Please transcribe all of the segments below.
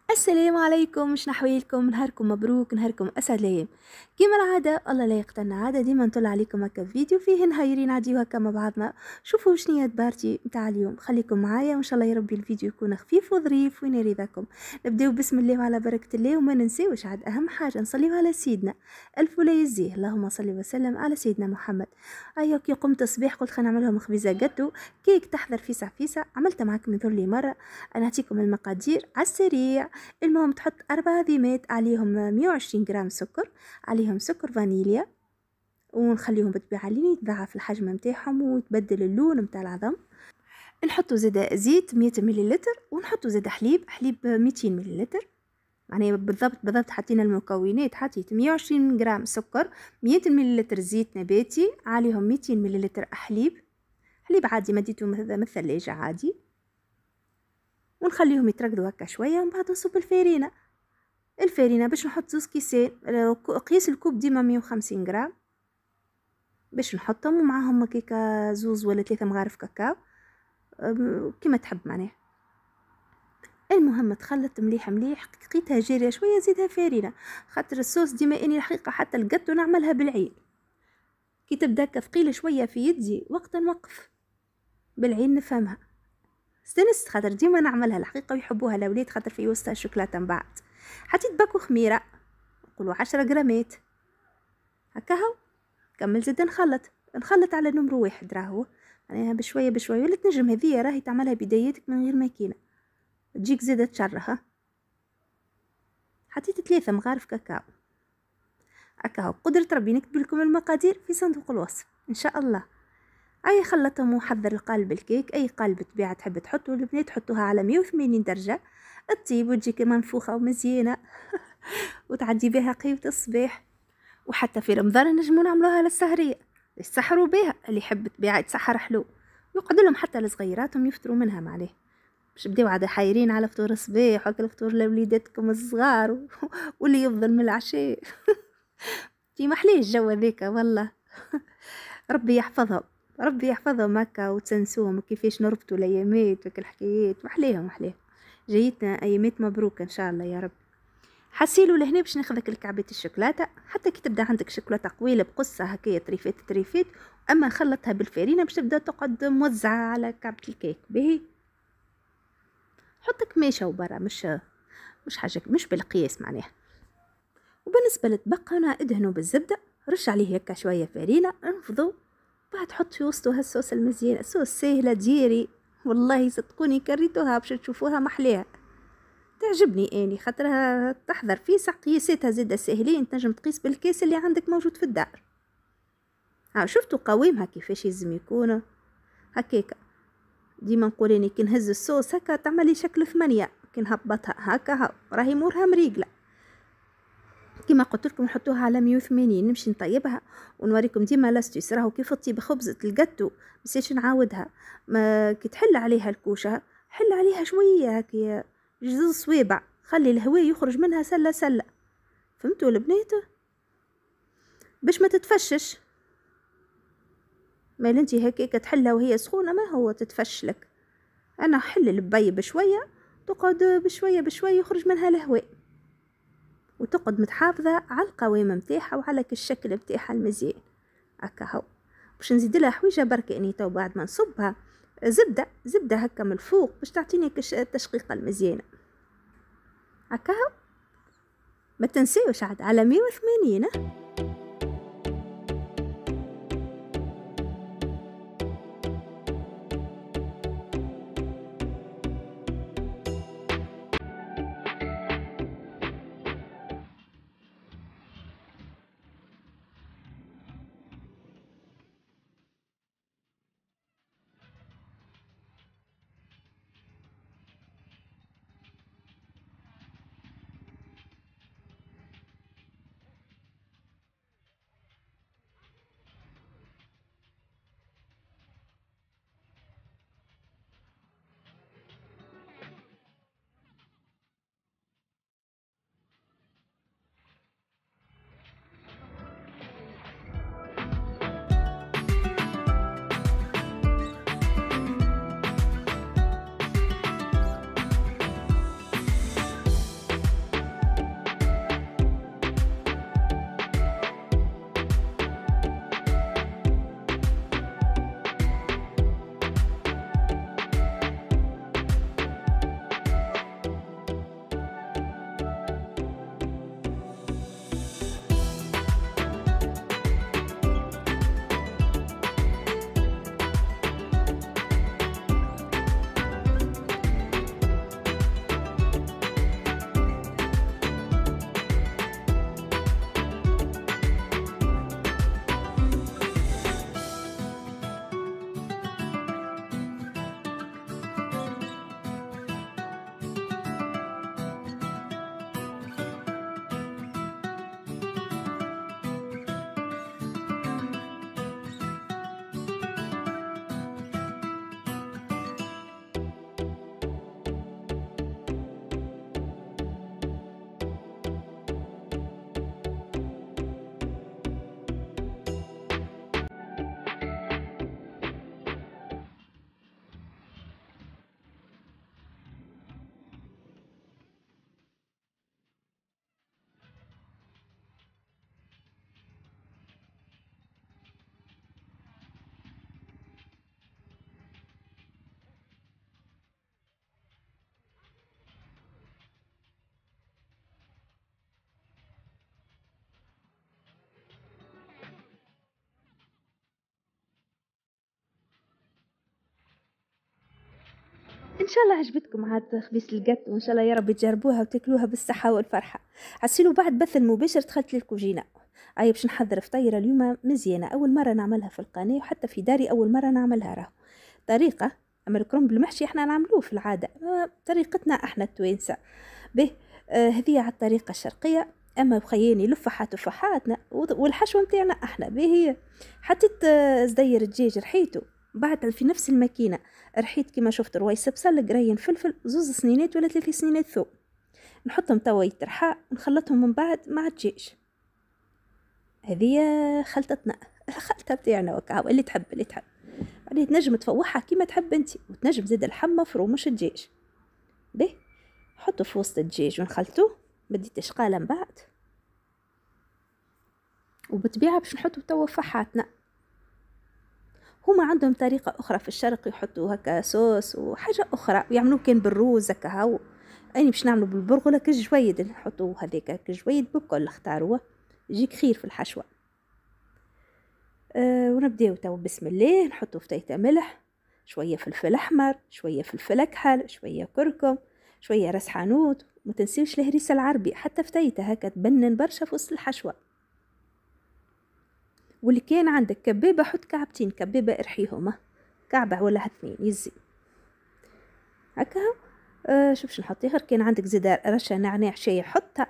السلام عليكم، شنو حوالكم؟ نهاركم مبروك، نهاركم اسعد الايام. كيما العاده الله لا يقتلنا عاده، ديما نطلع عليكم هكا فيديو فيه نهايرين نعديو هكا مع بعضنا. شوفوا شنيا دبارتي نتاع اليوم، خليكم معايا وان شاء الله يا ربي الفيديو يكون خفيف وظريف وينال رضاكم. نبداو بسم الله وعلى بركه الله، وما ننساوش عاد اهم حاجه نصليو على سيدنا الف ولا يزيه، اللهم صل وسلم على سيدنا محمد. ايوه كي قمت الصباح قلت خلينا نعملهم خبيزه جاتو كيك تحضر فيسع فيسع، عملتها معكم من ذولي مره. انا نعطيكم المقادير على السريع. المهم تحط 4 عظيمات، عليهم 120 جرام سكر، عليهم سكر فانيليا، ونخليهم بالطبيعة لين يتضاعف الحجم متاعهم ويتبدل اللون متاع العظم. نحطوا زيادة زيت 100 مليلتر، ونحطوا زيادة حليب 200 مليلتر. معناها بالضبط حطينا المكونات، حطيت 120 جرام سكر، 100 مليلتر زيت نباتي، عليهم 200 مليلتر حليب عادي مديته من الثلاجة عادي، ونخليهم يتركضوا هكا شوية. ومن بعد نصب الفارينة باش نحط 2 كيسان. قياس الكوب ديما 150 جرام باش نحطهم، ومعاهم كيكا 2 ولا 3 مغارف كاكاو كيما تحب معناها. المهم تخلط مليح مليح، لقيتها جارية شوية زيدها فارينة، خاطر الصوص ديما اني الحقيقة حتى القطو نعملها بالعين، كي تبدا ثقيلة شوية في يدي وقت نوقف بالعين نفهمها. استنست خاطر ديما نعملها الحقيقة ويحبوها الاولاد، خاطر في وسطها الشوكولاتة من بعد. حطيت باكو خميرة، نقولوا 10 جرامات هكاهو. كمل زيد نخلط على نمرو 1 راهو، يعني بشويه بشويه. ولا تنجم هذيا راهي تعملها بدايتك من غير ماكينه، تجيك زيادة تشرها. حطيت 3 مغارف كاكاو هكاهو. قدرة ربي نكتب لكم المقادير في صندوق الوصف ان شاء الله. اي خلطهم وحضر القالب الكيك، اي قالب طبيعه تحب تحطوا. البنات تحطوها على 180 درجه تطيب وتجيك منفوخه ومزيانه وتعدي بها قيمه الصباح. وحتى في رمضان نجمو نعملوها للسهرية، يسحروا بها، اللي يحب طبيعة يتسحر حلو. يقعد لهم حتى لصغيراتهم يفطروا منها معناه، باش بداو عاد حايرين على فطور الصباح وكل فطور لوليداتكم الصغار واللي يفضل من العشاء. كي محليه الجو هذاك والله. ربي يحفظهم، ربي يحفظهم هكا وتنسوهم كيفاش نربطوا الايامات وكل الحكايات. محليهم جايتنا ايامات مبروكه ان شاء الله يا رب. حسيلو لهنا باش ناخذك لكعبة الشوكولاتة، حتى كي تبدا عندك شوكولاتة قويلة بقصة هكايا طريفات، اما نخلطها بالفارينة باش تبدا تقعد موزعة على كعبة الكيك باهي. حط كماشة وبرا، مش حاجة مش بالقياس معناها. وبالنسبة للطبق انا ادهنه بالزبدة، رش عليه هكا شوية فارينة، انفضوا. بعد حط في وسطه هالصوص المزيان، الصوص سهلة ديري والله صدقوني كريتوها باش تشوفوها محليها. تعجبني اني خاطرها تحضر في قياساتها زاده ساهلين، تنجم تقيس بالكيس اللي عندك موجود في الدار. شفتوا قوامها كيفاش يلزم يكون هكاكا. ديما نقول اني كي نهز الصوص هكا تعملي شكل 8، كي نهبطها هكا ها راهي مورها مريقله. كما قلت لكم نحطوها على 180 نمشي نطيبها ونوريكم ديما لاستيس راهو كيف تطيب خبزه الجاتو. مسيش نعاودها، ما كي تحل عليها الكوشه حل عليها شويه هكا 2 صوابع، خلي الهواء يخرج منها سله سله، فهمتوا البنات؟ باش ما تتفشش. ما انتي هكاك تحلها وهي سخونه ما هو تتفش لك. انا حل البي بشويه، تقعد بشويه بشويه يخرج منها الهواء، وتقعد متحافظه على القوام متاعها وعلى الشكل متاعها المزيان هكا هو. باش نزيد لها حويجه بركه اني تو بعد ما نصبها زبده هكا من الفوق باش تعطيني التشقيقه المزيانه هكا هو. ما تنسيوش عاد على 180. ان شاء الله عجبتكم عاد خبيز الجاتو، وان شاء الله يا رب تجربوها وتاكلوها بالصحه والفرحه. عسيلو بعد بث المباشر دخلت للكوجينه، باش نحضر فطيره اليوم مزيانه، اول مره نعملها في القناه وحتى في داري اول مره نعملها. راهو طريقه اما الكرنب المحشي احنا نعملوه في العاده طريقتنا احنا التوانسه به. هذه على الطريقه الشرقيه. اما بخياني لفحات تفاحاتنا والحشوه نتاعنا احنا به هي. حطيت زدير الدجاج رحيته، بعد في نفس الماكينه رحيت كما شفت رويس بصل قرين فلفل 2 سنينات ولا 3 سنينات ثوم، نحطهم توا يترحى نخلطهم من بعد مع الدجاج. هذه خلطتنا الخلطه بتاعنا وكا اللي تحب اللي تحب. بعدين تنجم تفوحها كيما تحب انت، وتنجم زيد اللحم مفروم مش الدجاج به. حطه في وسط الدجاج ونخلطوه بديت شقاله من بعد. وبطبيعه باش نحطو توا فحاتنا. هما عندهم طريقه اخرى في الشرق يحطوا هكا صوص وحاجه اخرى ويعملوه كان بالروز هكا هاو. اني باش نعملو بالبرغله كجويد نحطوه هذيك كجويد بكل اختاروه يجيك خير في الحشوه. ونبداو تو بسم الله. نحطو فتيته ملح، شويه فلفل احمر، شويه فلفل اكحل، شويه كركم، شويه راس حانوت، ما تنسيوش الهريسه العربي حتى فتيته هكا تبنن برشا في وسط الحشوه. واللي كان عندك كبابه حط كعبتين كبابه ارحيهما، كعبه ولا 2 يزي هكا. شوف باش نحط غير كان عندك زيد رشه نعناع شاي حطها،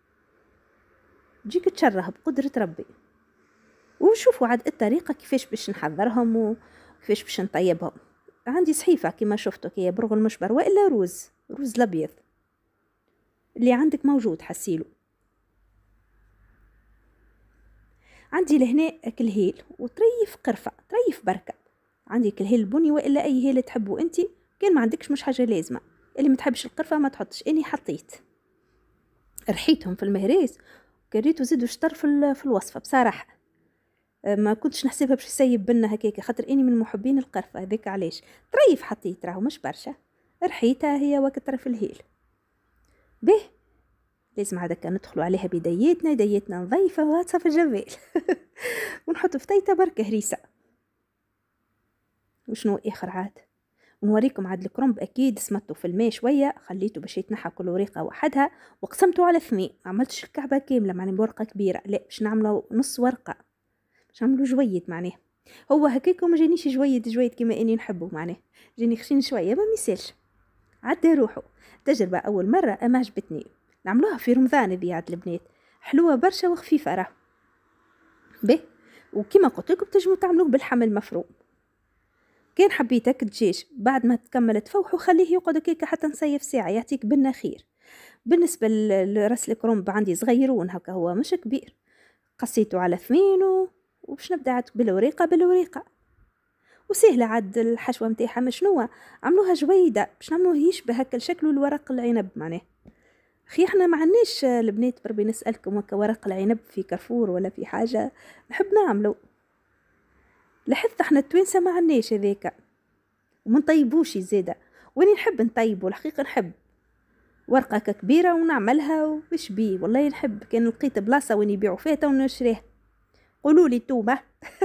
تجيك تشره بقدره ربي. وشوفوا عاد الطريقه كيفاش باش نحضرهم وكيفاش باش نطيبهم. عندي صحيفه كما شفتوا كي برغل مشبر والا روز الابيض اللي عندك موجود حسيلو. عندي لهنا كلهيل وطريف قرفه طريف بركه. عندي كلهيل البني والا اي هيل تحبوا انت، كان ما عندكش مش حاجه لازمه. اللي ما تحبش القرفه ما تحطش. اني حطيت رحيتهم في المهريس كريتو زيدوا شطر في الوصفه بصراحه. ما كنتش نحسبها باش يسيب بنا هكاك خاطر اني من محبين القرفه هذاك علاش طريف حطيت راهو مش برشا. رحيتها هي وكتر في الهيل به. لازم عادك ندخلوا عليها بدايتنا نظيفه واطفه في الجمال ونحط فتيته بركه هريسه. وشنو اخر عاد ونوريكم عاد الكرنب اكيد سمطته في الماء شويه، خليته باش يتنحى كل ورقه وحدها وقسمته على 2، ما عملتش الكعبه كامله معني بورقه كبيره، لا باش نعمله نص ورقه باش نعملو جويد معناه. هو هكاك وما جانيش جويد كما اني نحبه معناه، جاني خشين شويه ما ميسالش. عدى روحه تجربه اول مره اما عجبتني. نعملوها في رمضان ذي عاد البنات حلوه برشا وخفيفه راه به. وكما قلت لكم تنجموا تعملوه باللحم المفروم. كان حبيتك الدجاج بعد ما تكمل تفوحه خليه يقعد هكاك حتى نصيف ساعه يعطيك بنا خير. بالنسبه لراس الكرنب عندي صغيرون هكا هو مش كبير، قصيته على 2 وباش نبدا عاد بالوريقه وسهله عاد الحشوه نتاعها. مشنوه عملوها جويده باش نعملوه يشبه هكا شكله الورق العنب معناه. اخي احنا ما عندناش البنات بربي نسالكم هكا ورق العنب في كارفور ولا في حاجه نحب نعملو. لاحظت احنا التوانسه ما عندناش هذاك وما نطيبوش زاده، واني نحب نطيبه الحقيقه نحب ورقه كبيره ونعملها وش بيه. والله نحب كان لقيت بلاصه وين يبيعوا فيها تو نشريها. قولوا لي توبه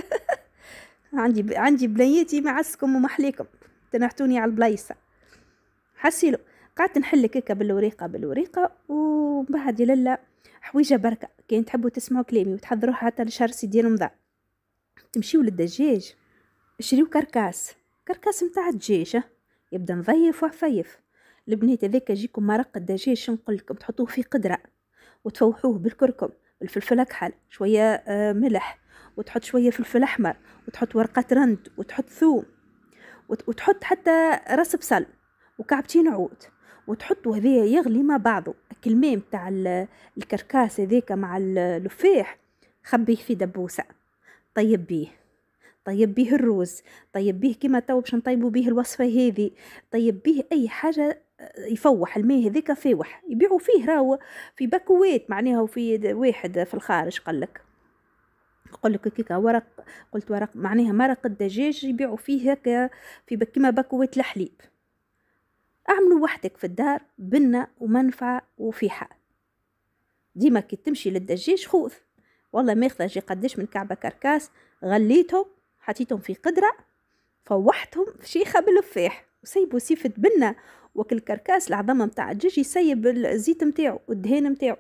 عندي بنياتي معسكم ومحليكم تنحتوني على البلايصه حسيلو. قعدت نحل هكا بالوريقه وبعد لله حويجه بركه. كان تحبوا تسمعوا كلامي وتحضروها حتى لشهر سيدي رمضان تمشيوا للدجاج اشريو كركاس نتاع الدجاج يبدا نظيف وعفيف. البنات هذاك يجيكم مرق الدجاج نقول لكم تحطوه في قدره وتفوحوه بالكركم بالفلفل اكحل شويه ملح وتحط شويه فلفل احمر وتحط ورقه رند وتحط ثوم وتحط حتى راس بصل وكعبتين عود وتحطوا هذايا يغلي مع بعضه. الماء متاع الكركاس هذاك مع اللفاح خبيه في دبوسه طيب بيه الروز، طيب بيه كما تو باش نطيبوا بيه الوصفه هذه، طيب بيه اي حاجه يفوح الماء هذاك فاوح. يبيعوا فيه راهو في باكوات معناها وفي واحد في الخارج قالك كيكا ورق معناها مرق الدجاج يبيعوا فيه هكا في كيما باكوات الحليب. اعملوا وحدك في الدار بنه ومنفعه وفيحه. ديما كي تمشي للدجاج خوذ والله ما ياخذ جي قداش من كعبه كركاس غليتهم حطيتهم في قدره فوحتهم في شيخه باللفاح وسيبوا سيفة بنة وكل كركاس العظمة متاع الدجاج يسيب الزيت متاعو والدهان متاعو.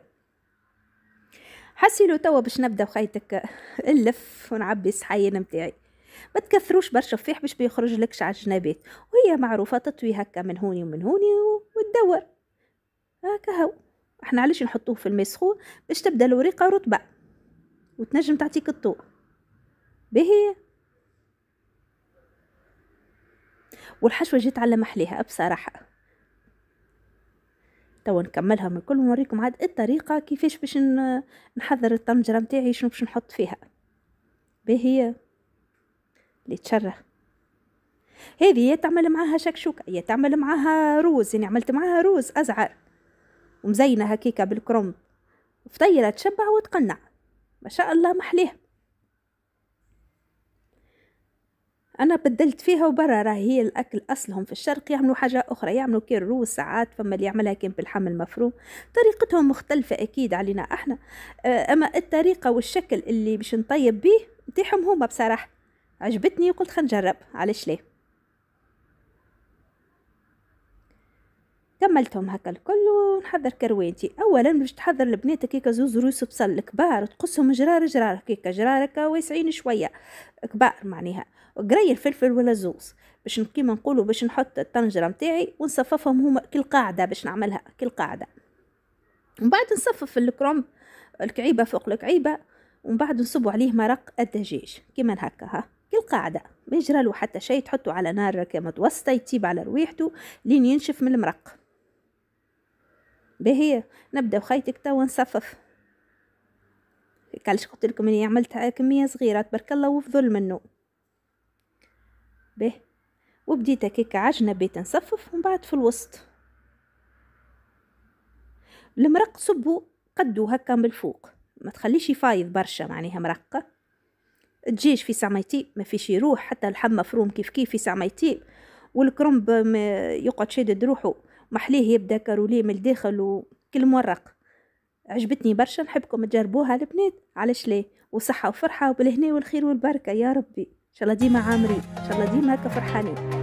حسيلو توا باش نبدا وخيتك اللف ونعبي الصحاين متاعي، ما تكثروش برشا فيح باش بيخرج لكش على الجنابات، وهي معروفة تطوي هكا من هوني ومن هوني وتدور هكا. هو احنا علاش نحطوه في الماء سخون؟ باش تبدا الوريقة رطبة وتنجم تعطيك الضوء باهي. والحشوة جيت على محليها بصراحة. توا نكملها من كل ونوريكم عاد الطريقة كيفاش باش نحضر الطنجرة متاعي شنو باش نحط فيها باهي اللي تشره. هذه تعمل معاها شكشوكة، هي تعمل معاها روز، يعني عملت معاها روز أزعر ومزينة هكيكة بالكرنب، فطيرة تشبع وتقنع ما شاء الله محليها. أنا بدلت فيها وبرا، راهي هي الأكل أصلهم في الشرق يعملوا حاجة أخرى، يعملوا كي الروز ساعات، فما اللي يعملها كان باللحم المفروم، طريقتهم مختلفة أكيد علينا إحنا. أما الطريقة والشكل اللي باش نطيب بيه نتاعهم هما بصراحة عجبتني وقلت خنجرب علاش ليه. كملتهم هكا الكل ونحضر كروانتي. اولا باش تحضر البنات هكاكا زوز روس بصل كبار تقصهم جرار جرار هكاكا جرار هكا واسعين شويه كبار معناها، وقري الفلفل ولا زوز باش كيما نقولوا باش نحط الطنجره متاعي ونصففهم هما كل قاعده باش نعملها كل قاعده. ومن بعد نصفف الكرنب الكعيبه فوق الكعيبه، ومن بعد نصبوا عليه مرق الدجاج كيما هكا ها كل قاعده ما يجرى له حتى شيء، تحطوا على نار كما متوسطه يطيب على روايحته لين ينشف من المرق باهي. نبدا خيتك توا نصفف كالش قلت لكم اني عملتها كميه صغيره تبارك الله وفضل منه به. وبديت هكاك عجنه بيت نصفف، ومن بعد في الوسط المرق صبوا قدو هكا من الفوق، ما تخليش يفايض برشا معناها مرقه. الدجاج في ساعه ما يطيب ما فيش يروح، حتى اللحم مفروم كيف كيف في ساعه ما يطيب، والكرنب يقعد شادد روحه محليه يبدا كاروليه من الداخل وكل مورق. عجبتني برشا، نحبكم تجربوها البنات علاش ليه، وصحة وفرحة وبالهنا والخير والبركة يا ربي، ان شاء الله ديما عامرين، ان شاء الله ديما هكا فرحانين.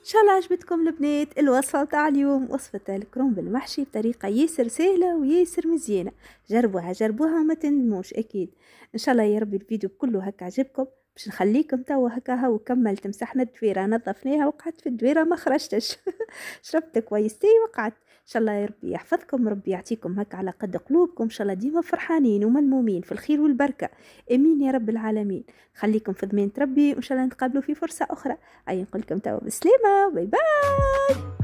شاء الله عجبتكم البنات الوصفة تاع اليوم، وصفة الكروم بالمحشي بطريقة ياسر سهلة وياسر مزيانة. جربوها وما تندموش اكيد. ان شاء الله يا ربي الفيديو كله هكا عجبكم. باش نخليكم توا هكا وكملت مسحنا الدويرة نظفناها وقعدت في الدويرة ما خرجتش. شربت كويستي وقعدت. ان شاء الله يا ربي يحفظكم، ربي يعطيكم هكا على قد قلوبكم، ان شاء الله ديما فرحانين وملمومين في الخير والبركة. امين يا رب العالمين. خليكم في ضمانة ربي وان شاء الله نتقابلوا في فرصة اخرى. اي نقول لكم توا بالسلامة، باي باي.